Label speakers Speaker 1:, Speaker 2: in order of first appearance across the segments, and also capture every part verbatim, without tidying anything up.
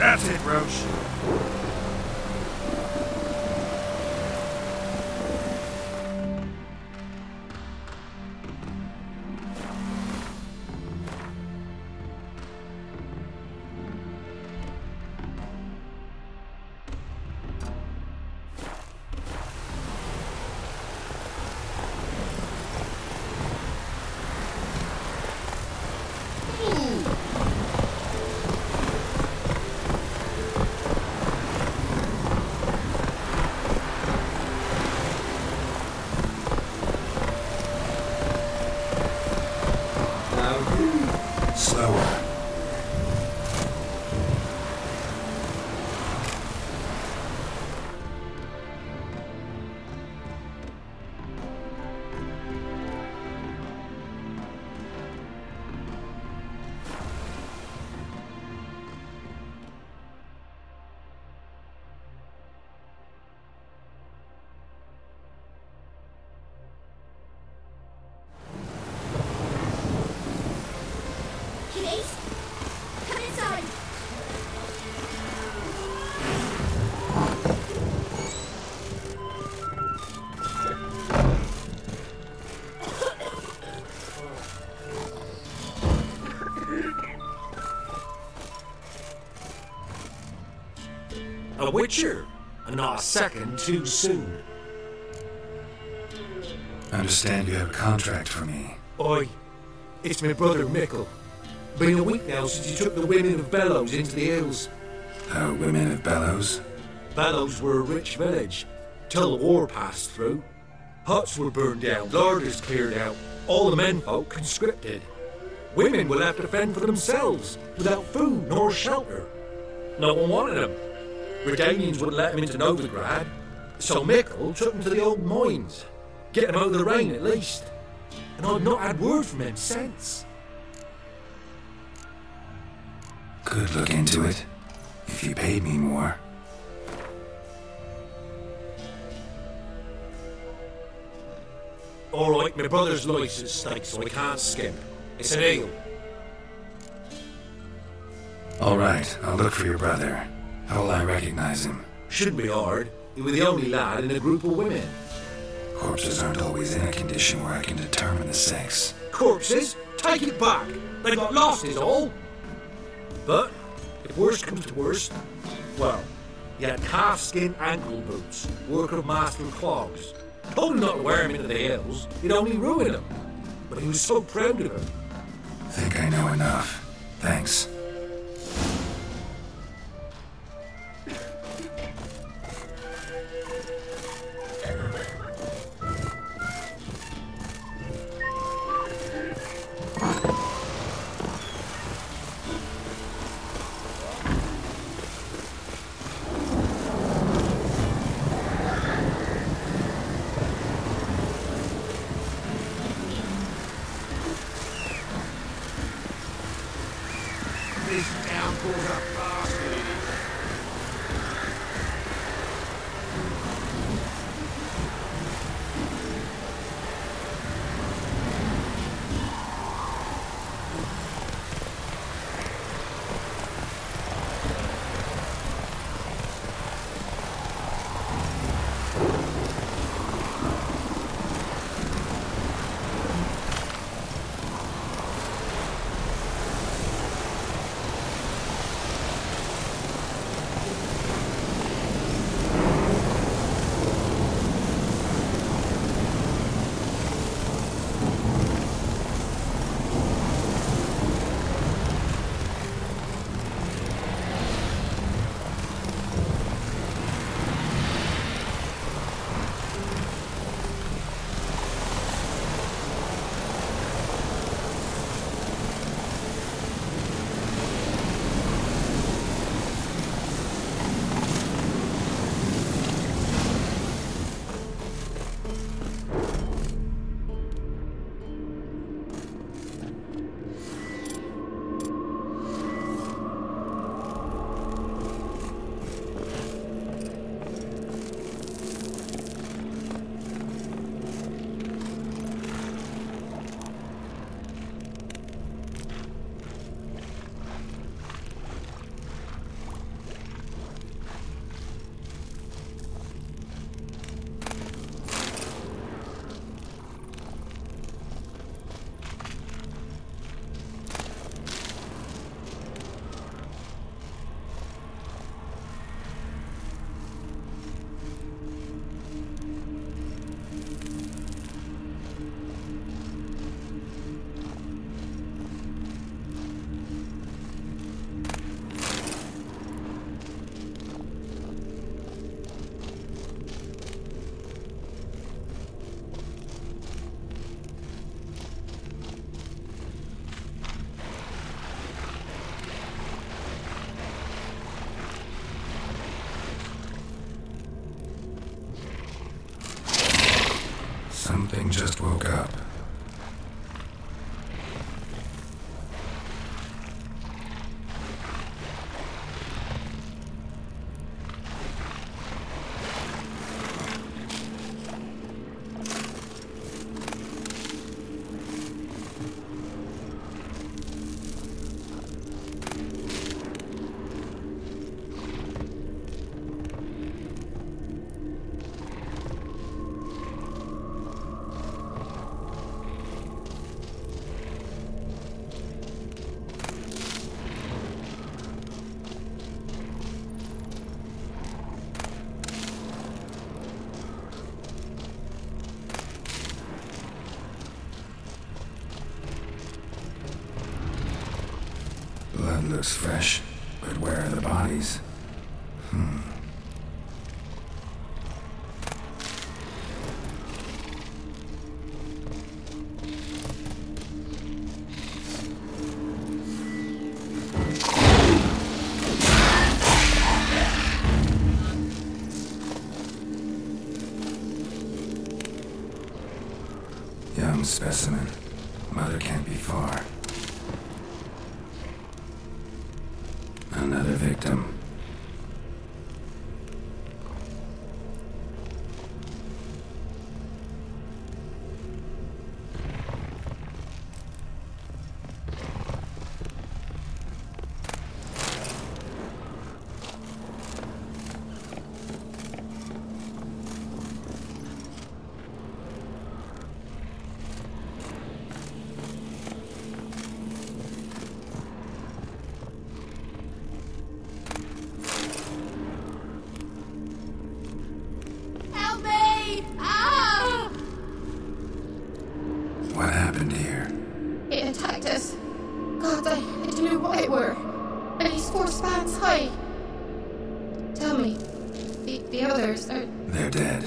Speaker 1: That's it, Roche.
Speaker 2: Slower.
Speaker 3: Kiddies, come inside.
Speaker 4: A witcher, and not a second too soon.
Speaker 2: I understand you have a contract for me.
Speaker 4: Oi, it's my brother Mickle. Been a week now since he took the women of Bellows into the hills.
Speaker 2: The women of Bellows?
Speaker 4: Bellows were a rich village, till the war passed through. Huts were burned down, larders cleared out, all the menfolk conscripted. Women were left to fend for themselves, without food nor shelter. No one wanted them. Redanians wouldn't let him into Novigrad, so Mickle took him to the old mines. Get him out of the rain at least. And I've not had word from him since.
Speaker 2: Could look into it, if you paid me more.
Speaker 4: Alright, my brother's life's at stake, so I can't skimp. It's an ale.
Speaker 2: Alright, I'll look for your brother. How will I recognize him?
Speaker 4: Shouldn't be hard. He was the only lad in a group of women.
Speaker 2: Corpses aren't always in a condition where I can determine the sex.
Speaker 4: Corpses? Take it back. They got lost is all. But, if worst comes to worst, well, he had calfskin ankle boots, work of master clogs. Told him not to wear him into the hills, he'd only ruin him. But he was so proud of him.
Speaker 2: Think I know enough. Thanks.
Speaker 1: This town pulls up bastard.
Speaker 2: Something just woke up. Blood looks fresh, but where are the bodies? Hmm. Young specimen. Mother can't be far. Another victim.
Speaker 3: Help me! Ah!
Speaker 2: What happened here?
Speaker 5: It attacked us. God, I, I don't know what it were. And he's four spans high. Tell me, the, the others are...
Speaker 2: They're dead.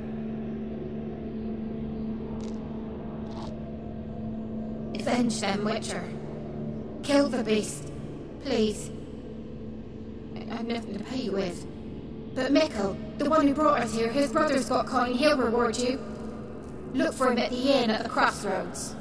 Speaker 5: Avenge them, Witcher. Kill the beast. Please. I- I've nothing to pay you with. But Mikkel, the one who brought us here, his brother's got coin. He'll reward you. Look for him at the inn at the crossroads.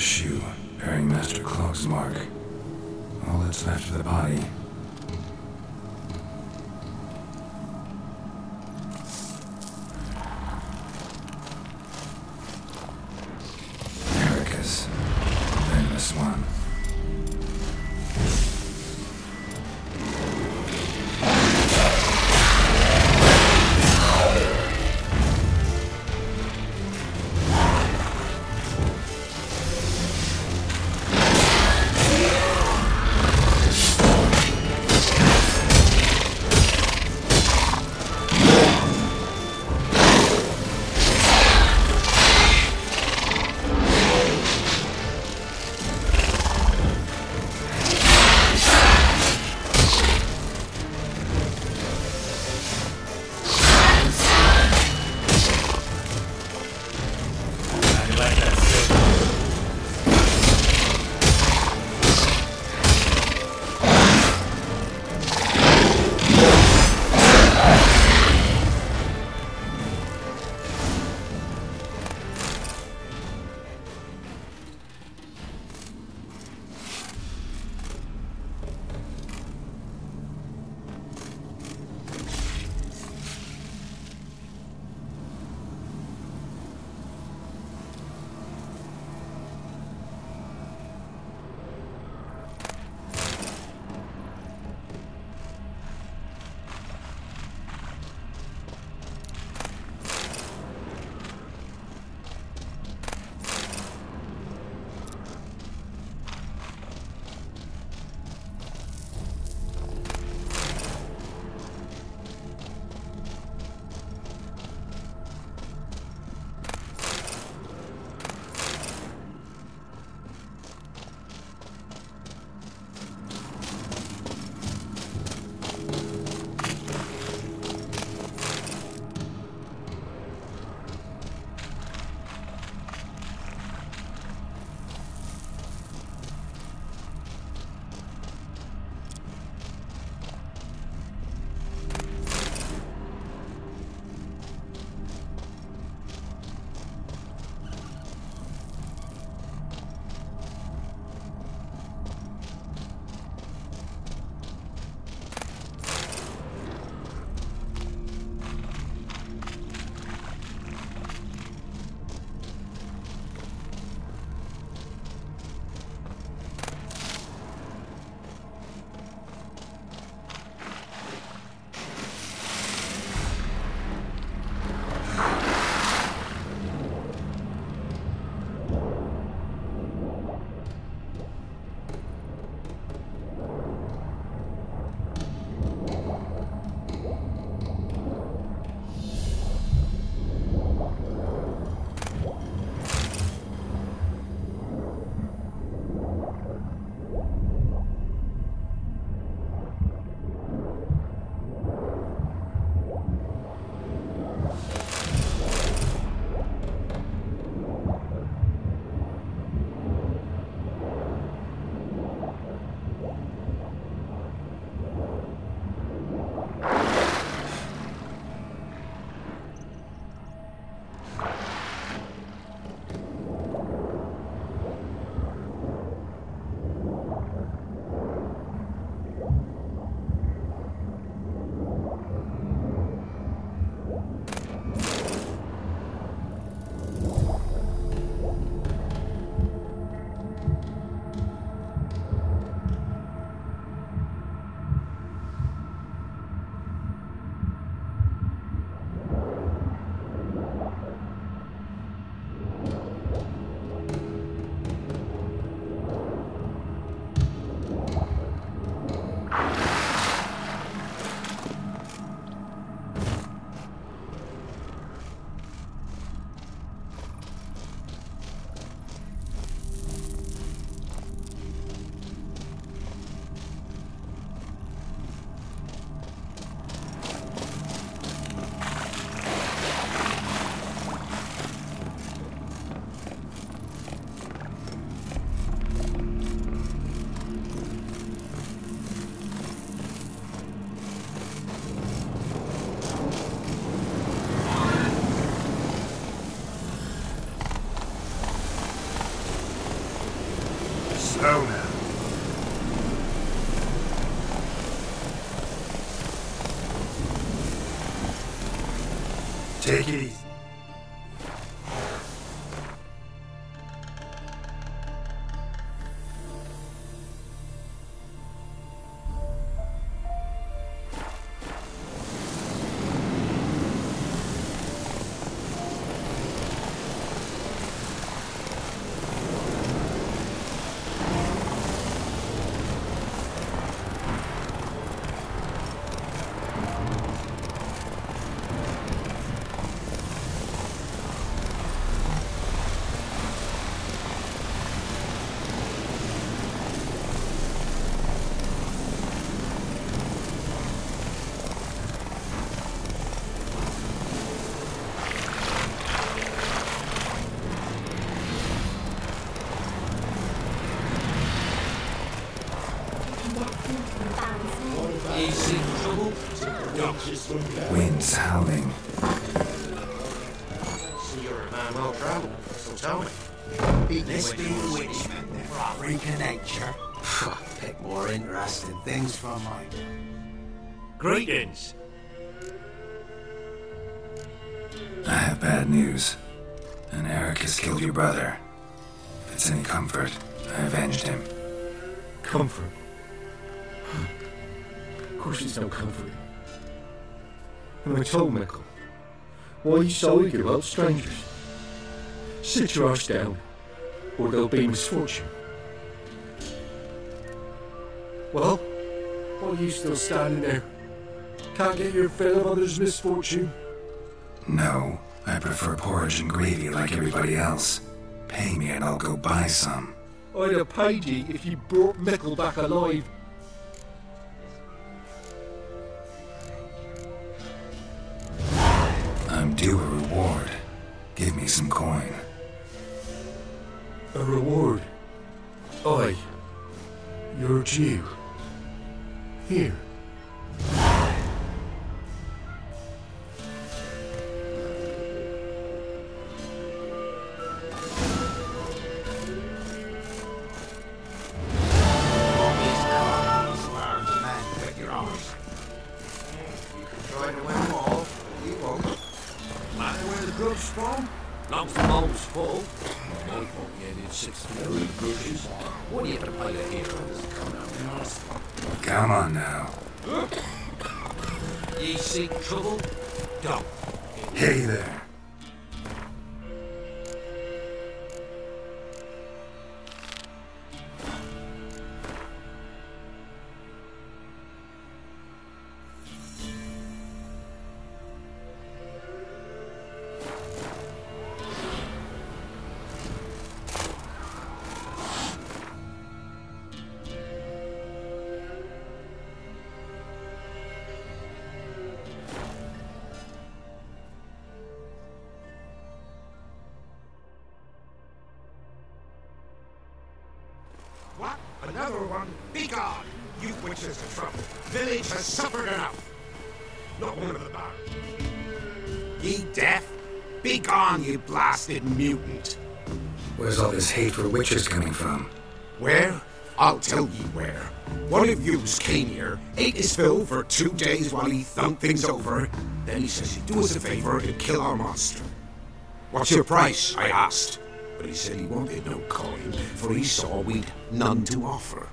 Speaker 2: shoe, bearing Master Clog's mark. All that's left of the body. Ericus, the venomous one.
Speaker 1: Slow now.
Speaker 2: Take it easy.
Speaker 4: Easy trouble.
Speaker 2: Wind's howling.
Speaker 1: So you're a man well traveled, so tell me.
Speaker 6: This be the witchman, the freak of nature. Pick more interesting things from mine.
Speaker 4: Greetings.
Speaker 2: I have bad news. An Eric has killed your brother. If it's any comfort, I avenged him.
Speaker 4: Comfort. Of course it's no comfort. And I told Michael, why are you so eager about strangers? Sit your arse down, or there'll be misfortune. Well, why are you still standing there? Can't get your fill of others' misfortune?
Speaker 2: No, I prefer porridge and gravy like everybody else. Pay me and I'll go buy some.
Speaker 4: I'd have paid ye if you brought Michael back alive.
Speaker 2: I'm due a reward. Give me some coin.
Speaker 4: A reward? Aye. You're due. Here.
Speaker 1: Try to win them all, you won't.
Speaker 4: Matter where the grub's from? Long as the mole's full. My forty-eight six million grudges. What do you have to pay the heroes coming out the arse?
Speaker 2: Come on now.
Speaker 4: Ye seek trouble? Don't.
Speaker 2: Hey there.
Speaker 1: What? Another one? Begone! You witches of trouble. Village has suffered enough. Not one of the bar. Ye deaf? Begone, you blasted mutant.
Speaker 2: Where's all this hate for witches coming from?
Speaker 1: Where? I'll tell ye where. One of yous came here, ate his fill for two days while he thunked things over. Then he says he'd do us a favor and kill our monster. What's your price? I asked. But he said he wanted no coin, for he saw we'd none to offer.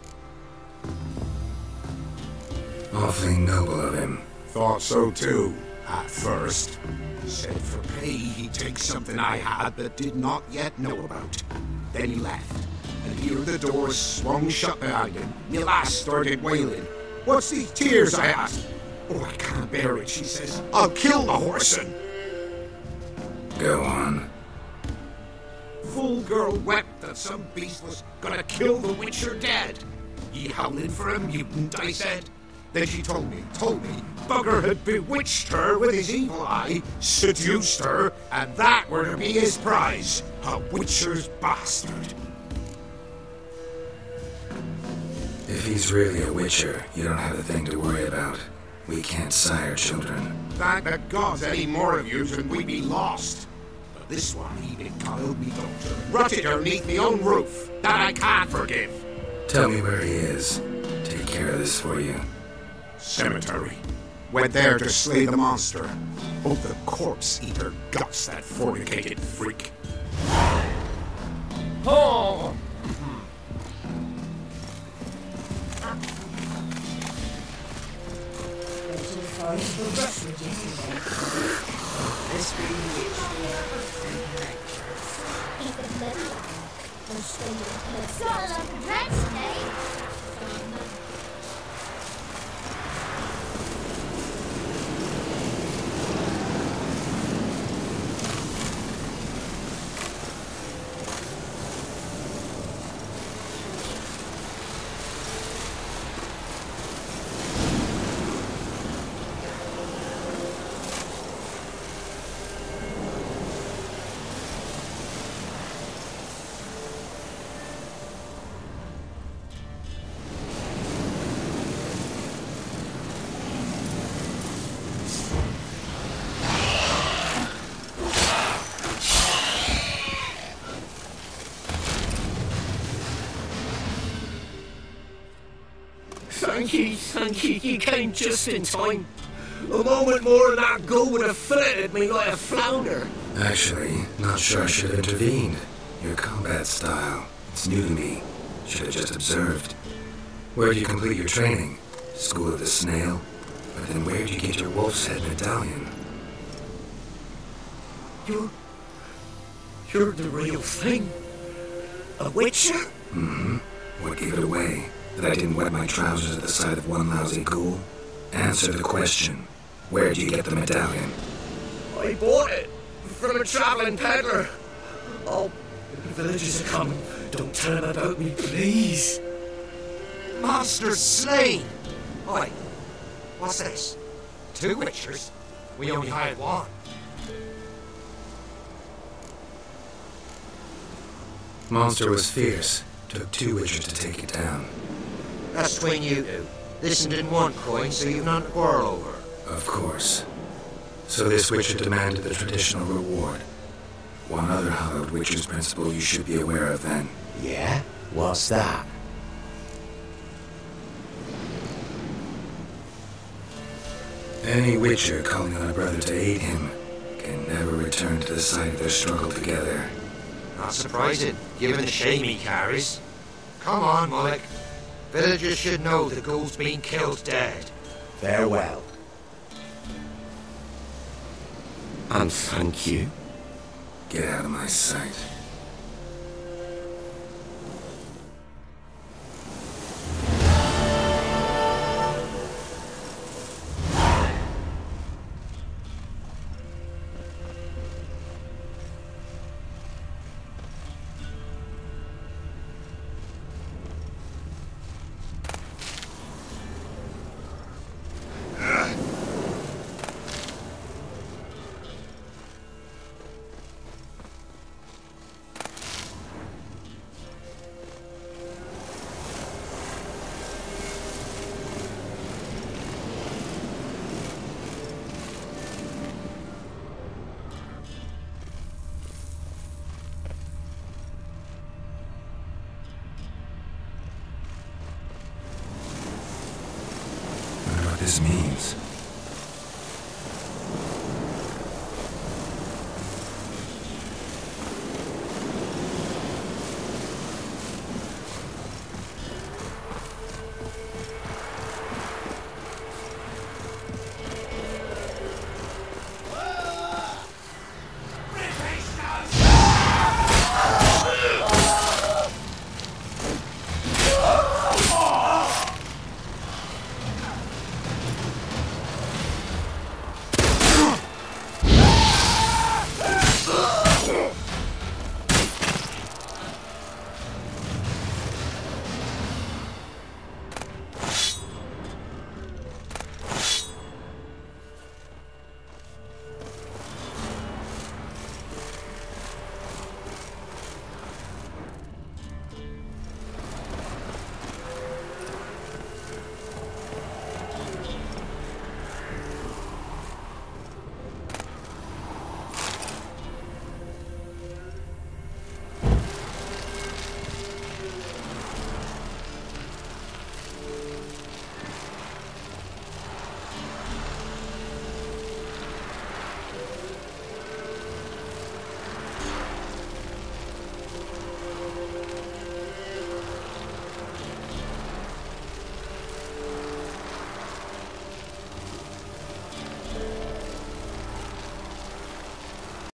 Speaker 2: Awfully noble of him.
Speaker 1: Thought so too, at first. Said for pay he'd take something I had but did not yet know about. Then he left, and here the doors swung shut behind him. Me lass started wailing. What's these tears? I asked. Oh, I can't bear it, she says. I'll kill the whoreson.
Speaker 2: Go on.
Speaker 1: Fool girl wept that some beast was gonna kill the witcher dead. Ye howling for a mutant, I said. Then she told me, told me, bugger had bewitched her with his evil eye, seduced her, and that were to be his prize, a witcher's bastard.
Speaker 2: If he's really a witcher, you don't have a thing to worry about. We can't sire children.
Speaker 1: Thank the gods any more of yous and we'd be lost. But But this one, he been called me doctor and rotted underneath me own roof. That I can't forgive.
Speaker 2: Tell me where he is. Take care of this for you.
Speaker 1: Cemetery. Went there to slay the monster. Oh, the corpse eater guts, that fornicated freak.
Speaker 4: Oh!
Speaker 6: This
Speaker 3: Got a lot of dreads today.
Speaker 4: Thank you, thank you. You came just in time. A moment more and that goal would have filleted me like a flounder.
Speaker 2: Actually, not sure I should have intervened. Your combat style, it's new to me. Should have just observed. Where do you complete your training? School of the Snail? But then where do you get your wolf's head medallion?
Speaker 4: You're... You're the real thing. A witcher?
Speaker 2: Mm-hmm. What gave it away? That I didn't wet my trousers at the sight of one lousy ghoul? Answer the question. Where do you get the medallion?
Speaker 4: I bought it from a traveling peddler. Oh, the villagers are coming. Don't tell them about me, please.
Speaker 1: Monster slain! Oi, what's this? Two witchers? We only hired one.
Speaker 2: Monster was fierce. Took two witchers to take it down.
Speaker 6: That's between you two. Listen didn't want coin, so you've none to quarrel over.
Speaker 2: Of course. So this witcher demanded the traditional reward. One other hallowed witcher's principle you should be aware of then.
Speaker 6: Yeah? What's that?
Speaker 2: Any witcher calling on a brother to aid him can never return to the site of their struggle together.
Speaker 6: Not surprising, given the shame he carries. Come on, Mullock. Villagers should know the ghoul's been killed dead. Farewell.
Speaker 4: And thank you.
Speaker 2: Get out of my sight. This means